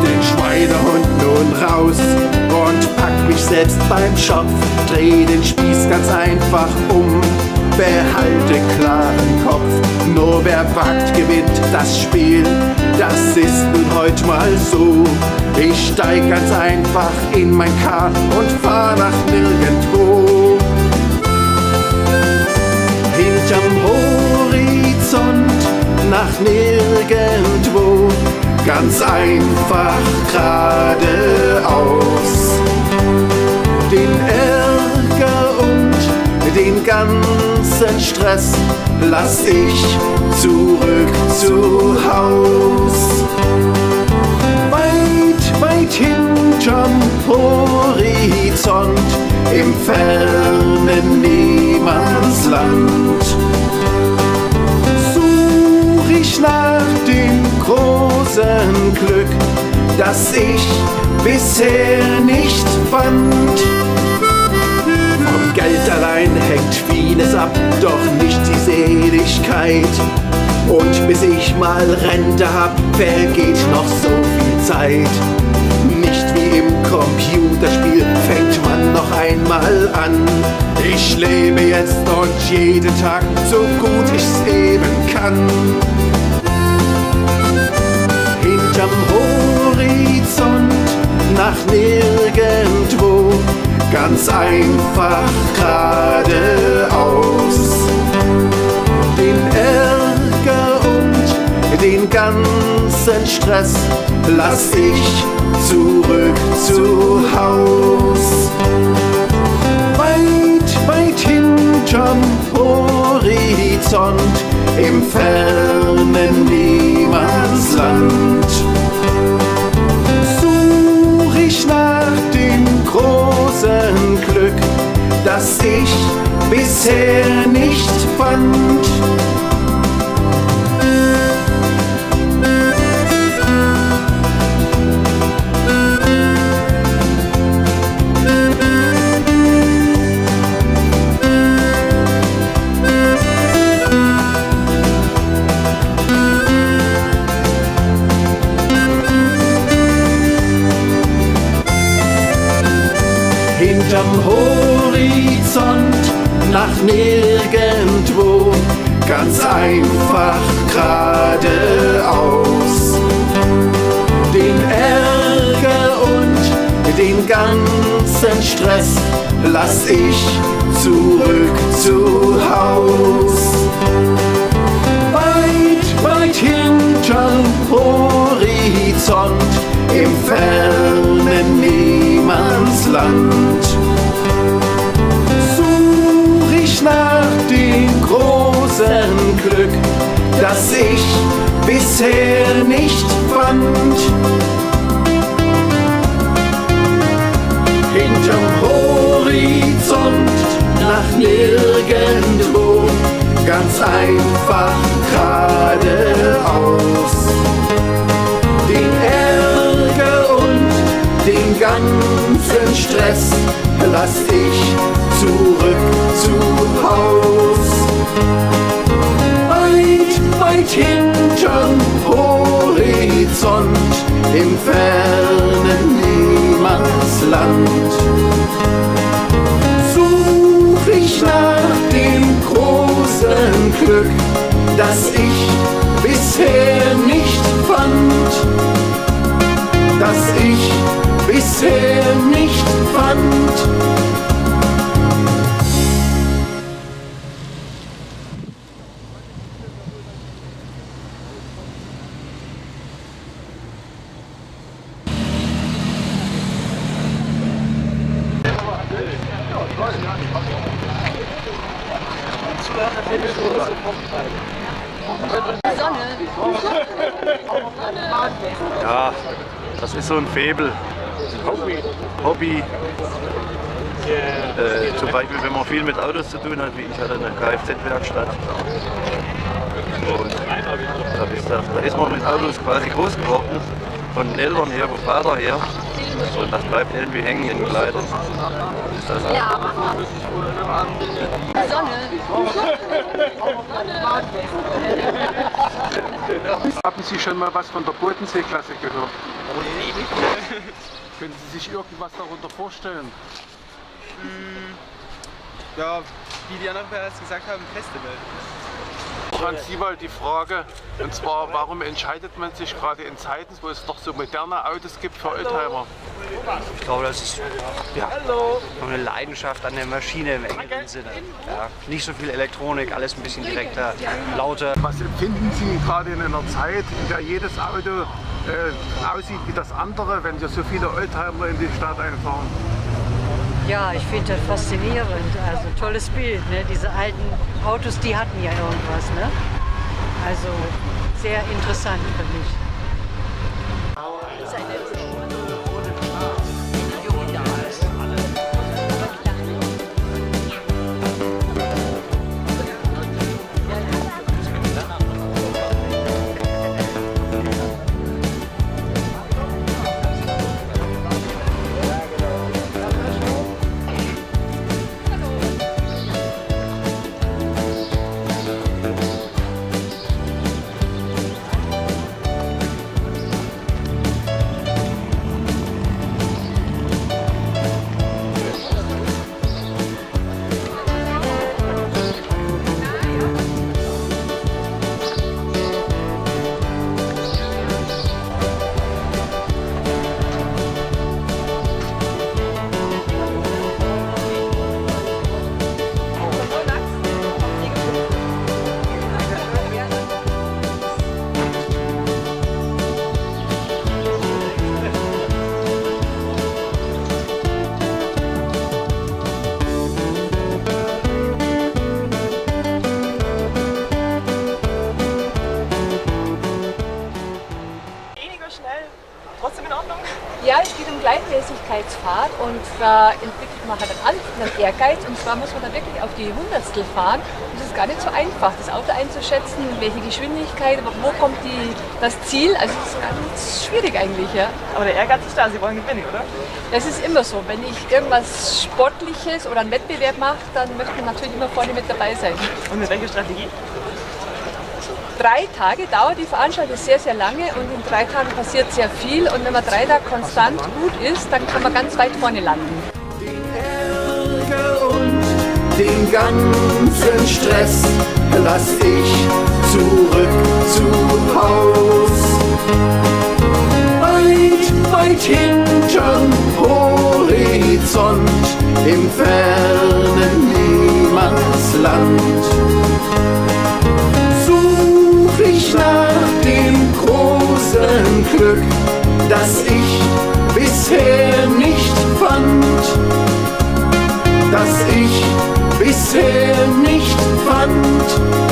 den Schweinehund nun raus und pack mich selbst beim Schopf. Dreh den Spieß ganz einfach um, behalte klaren Kopf. Nur wer wagt, gewinnt das Spiel, das ist nun heut mal so. Ich steig ganz einfach in mein Kart und fahr nach nirgendwo. Hinterm Horizont nach nirgendwo, ganz einfach geradeaus. Den Ärger und den ganzen Stress lass ich zurück zu Haus. Weit, weit hinterm Horizont, im fernen Niemandsland, such ich nach dem großen Glück, das ich bisher nicht fand. Vom Geld allein hängt vieles ab, doch nicht die Seligkeit. Und bis ich mal Rente hab, vergeht noch so viel Zeit. Nicht wie im Computerspiel fängt man noch einmal an. Ich lebe jetzt und jeden Tag so gut ich's eben kann. Hinterm Horizont nach nirgendwo, ganz einfach geradeaus. Den Ärger und den ganzen Stress lass ich zurück zu Haus. Weit, weit hinterm Horizont, im fernen Niemandsland, such ich nach dem großen Glück, das ich bisher nicht fand. Hinterm Horizont nach nirgendwo, ganz einfach geradeaus. Den Ärger und den ganzen Stress lass ich zurück zu Haus. Weit, weit hinterm Horizont, im fernen Niemandsland, such ich nach dem großen Glück, das ich bisher nicht fand. Hinterm Horizont nach nirgendwo, ganz einfach geradeaus. Den Ärger und den ganzen Stress lass ich zurück zu Haus. Weit, weit hinterm Horizont, im fernen Niemandsland, such ich nach dem großen Glück, das ich bisher nicht fand. Das ich bisher nicht fand. Ja, das ist so ein Faible. Hobby. Zum Beispiel, wenn man viel mit Autos zu tun hat, wie ich hatte eine Kfz-Werkstatt. Und da ist man mit Autos quasi groß geworden, von den Eltern her, vom Vater her. So, das bleibt irgendwie hängen in Kleid. Was ist das? Ja. Sonne. Haben Sie schon mal was von der Bodenseeklasse gehört? Können Sie sich irgendwas darunter vorstellen? Ja, wie die anderen bereits gesagt haben, Festival. An Sie mal die Frage, und zwar, warum entscheidet man sich gerade in Zeiten, wo es doch so moderne Autos gibt, für Oldtimer? Ich glaube, das ist ja, eine Leidenschaft an der Maschine im engeren Sinne. Ja, nicht so viel Elektronik, alles ein bisschen direkter, lauter. Was empfinden Sie gerade in einer Zeit, in der jedes Auto aussieht wie das andere, wenn hier so viele Oldtimer in die Stadt einfahren? Ja, ich finde das faszinierend. Also tolles Bild. Ne? Diese alten Autos, die hatten ja irgendwas. Ne? Also sehr interessant für mich. Trotzdem in Ordnung? Ja, es geht um Gleichmäßigkeitsfahrt und da entwickelt man halt einen Ehrgeiz und zwar muss man da wirklich auf die Hundertstel fahren und das ist gar nicht so einfach, das Auto einzuschätzen, welche Geschwindigkeit, wo kommt das Ziel, also das ist ganz schwierig eigentlich, ja. Aber der Ehrgeiz ist da, Sie wollen gewinnen, oder? Das ist immer so, wenn ich irgendwas Sportliches oder einen Wettbewerb mache, dann möchte man natürlich immer vorne mit dabei sein. Und mit welcher Strategie? 3 Tage dauert die Veranstaltung, sehr, sehr lange und in 3 Tagen passiert sehr viel und wenn man 3 Tage konstant gut ist, dann kann man ganz weit vorne landen. Den Ärger und den ganzen Stress lass ich zurück zu Haus. Weit, weit hinterm Horizont, im fernen Niemandsland. Nach dem großen Glück, das ich bisher nicht fand, das ich bisher nicht fand.